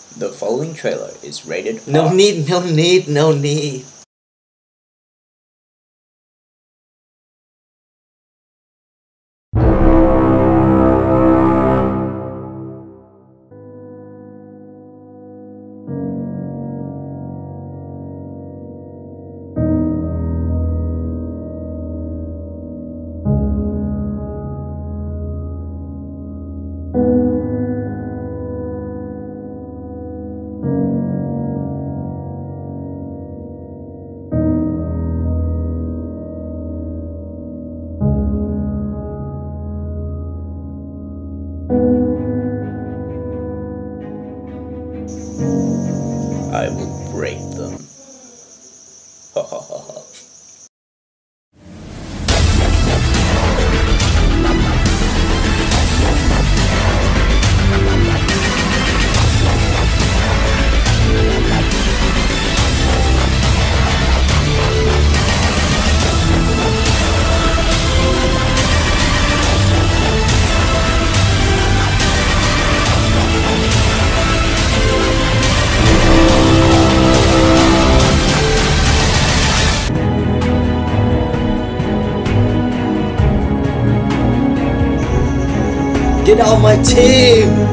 The following trailer is rated No R. need, no need, no need. I will break them. Ha ha ha ha. Get out my team!